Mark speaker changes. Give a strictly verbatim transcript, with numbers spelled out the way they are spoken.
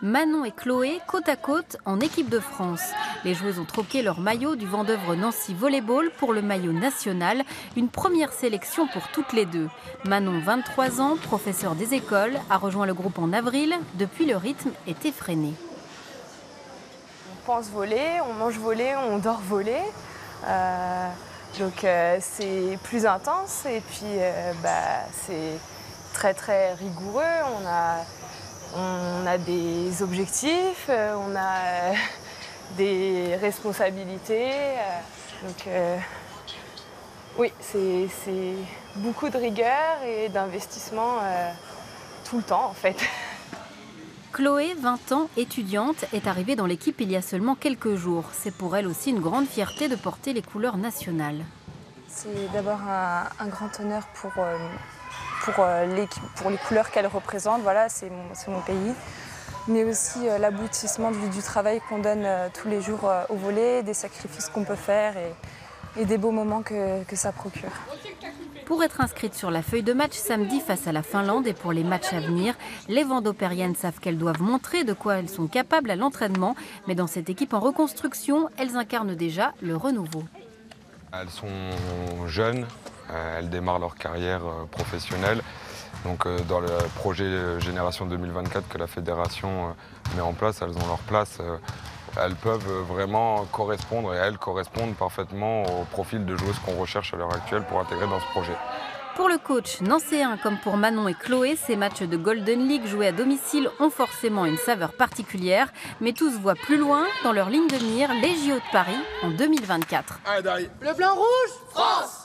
Speaker 1: Manon et Chloé, côte à côte, en équipe de France. Les joueuses ont troqué leur maillot du Vendeuvre Nancy Volleyball pour le maillot national. Une première sélection pour toutes les deux. Manon, vingt-trois ans, professeure des écoles, a rejoint le groupe en avril. Depuis, le rythme est effréné.
Speaker 2: On pense voler, on mange voler, on dort voler. Euh, donc euh, c'est plus intense et puis euh, bah, c'est très très rigoureux. On a, on a des objectifs, on a euh, des responsabilités. Euh, donc euh, oui, c'est beaucoup de rigueur et d'investissement euh, tout le temps en fait.
Speaker 1: Chloé, vingt ans, étudiante, est arrivée dans l'équipe il y a seulement quelques jours. C'est pour elle aussi une grande fierté de porter les couleurs nationales.
Speaker 3: C'est d'abord un, un grand honneur pour, euh, pour, euh, pour les couleurs qu'elle représente. Voilà, c'est mon, mon pays. Mais aussi euh, l'aboutissement du, du travail qu'on donne euh, tous les jours euh, au volley, des sacrifices qu'on peut faire et, et des beaux moments que, que ça procure.
Speaker 1: Pour être inscrite sur la feuille de match samedi face à la Finlande et pour les matchs à venir, les Vendopériennes savent qu'elles doivent montrer de quoi elles sont capables à l'entraînement. Mais dans cette équipe en reconstruction, elles incarnent déjà le renouveau.
Speaker 4: Elles sont jeunes, elles démarrent leur carrière professionnelle. Donc dans le projet Génération deux mille vingt-quatre que la fédération met en place, elles ont leur place. Elles peuvent vraiment correspondre et elles correspondent parfaitement au profil de joueuses qu'on recherche à l'heure actuelle pour intégrer dans ce projet.
Speaker 1: Pour le coach nancéen comme pour Manon et Chloé, ces matchs de Golden League joués à domicile ont forcément une saveur particulière. Mais tous voient plus loin dans leur ligne de mire les J O de Paris en deux mille vingt-quatre.
Speaker 5: Le blanc rouge, France!